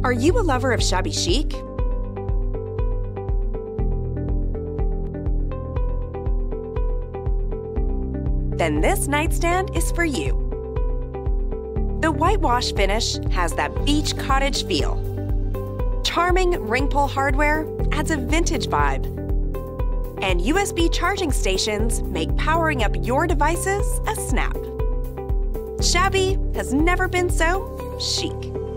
Are you a lover of shabby chic? Then this nightstand is for you. The whitewash finish has that beach cottage feel. Charming ring pull hardware adds a vintage vibe. And USB charging stations make powering up your devices a snap. Shabby has never been so chic.